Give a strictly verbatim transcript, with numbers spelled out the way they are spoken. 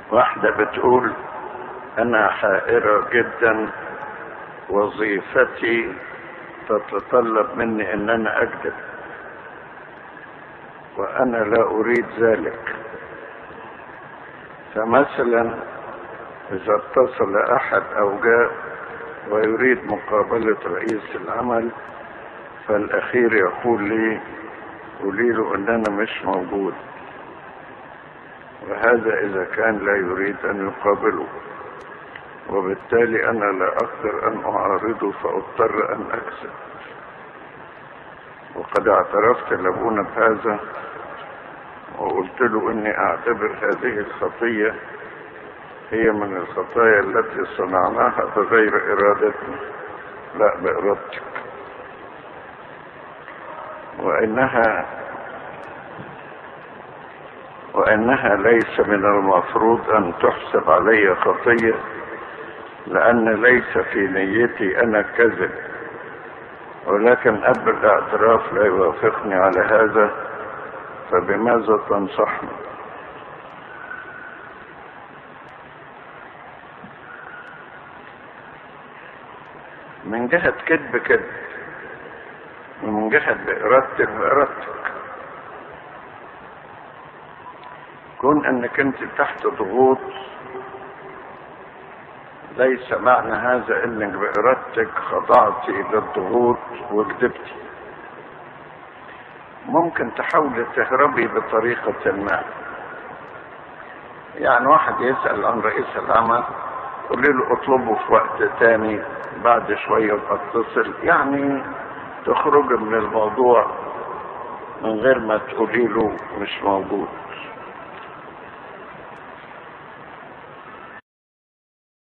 واحدة بتقول: انا حائرة جدا، وظيفتي تتطلب مني ان انا اكذب، وانا لا اريد ذلك. فمثلا اذا اتصل احد او جاء ويريد مقابلة رئيس العمل، فالاخير يقول لي: قولي له ان انا مش موجود، وهذا اذا كان لا يريد ان يقابله، وبالتالي انا لا اقدر ان اعارضه، فاضطر ان اكذب. وقد اعترفت لابونا بهذا وقلت له اني اعتبر هذه الخطية هي من الخطايا التي صنعناها بغير ارادتنا، لا بارادتك، وانها وانها ليس من المفروض ان تحسب علي خطية، لان ليس في نيتي انا كذب، ولكن اب الاعتراف لا يوافقني على هذا، فبماذا تنصحني؟ من جهة كذب كذب، ومن جهة بإرادتك بإرادتك. كون انك انت تحت ضغوط ليس معنى هذا انك بإرادتك خضعتي للضغوط وكذبتي. ممكن تحاولي تهربي بطريقة ما. يعني واحد يسأل عن رئيس العمل، قولي له اطلبه في وقت تاني بعد شوية اتصل، يعني تخرج من الموضوع من غير ما تقولي له مش موجود.